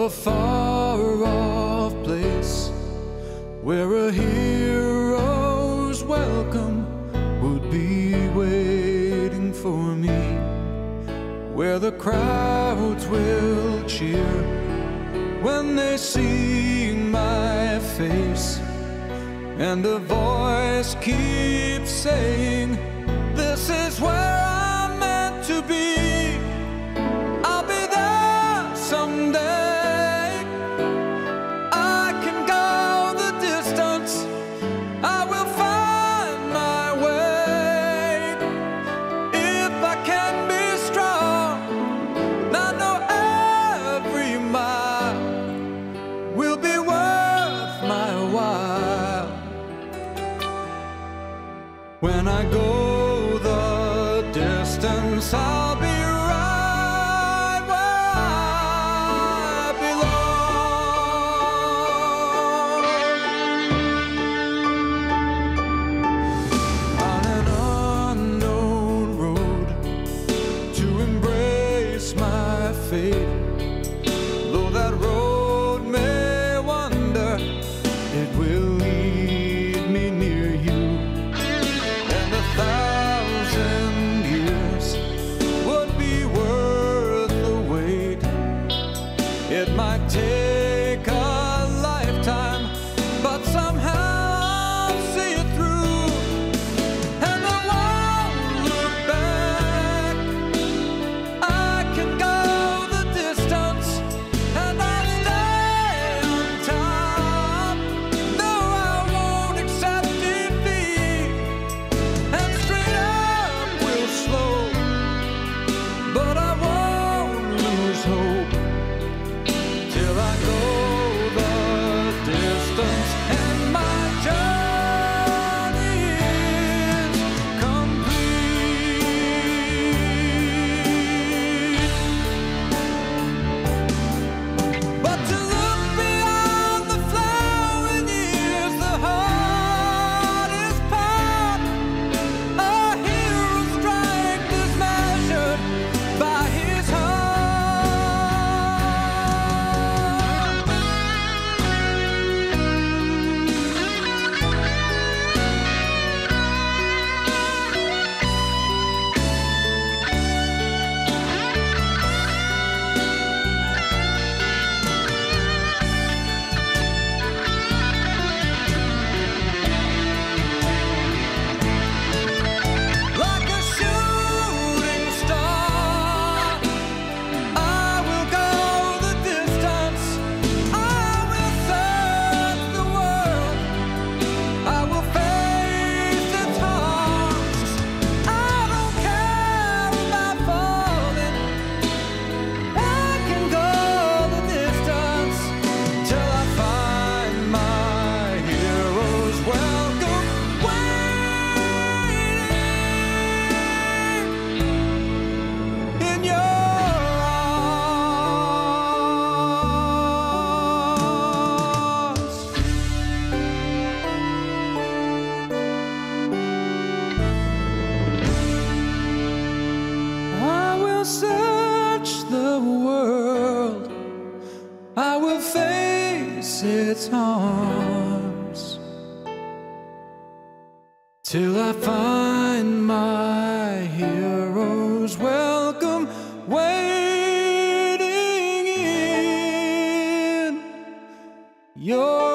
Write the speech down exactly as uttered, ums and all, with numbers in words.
a far-off place where a hero's welcome would be waiting for me, where the crowds will cheer when they see my face, and a voice keeps saying, "This is where I'm meant to be. I'll be there someday. I can go the distance. I will find my way. If I can be strong, I know every mile will be worth my while. When I go the distance, I'll be right where I belong." On an unknown road to embrace my fate, though that road may wander, it will lead me near you. And a thousand years would be worth the wait. It might take a lifetime, but somehow I'll see it through. And I won't look back. I can go the distance, and I'll stay on top. No, I won't accept defeat, and straight up will slow, but I won't lose hope till I go the distance and my journey is complete. But to look beyond the flowing years, the hardest part. A hero's strength is measured by his heart. Like a shooting star, I will go the distance. I will search the world. I will face its harms. I don't care about falling. I can go the distance till I find my hero's welcome waiting in your arms. I will search the world. I will face its harms till I find my hero's welcome waiting in your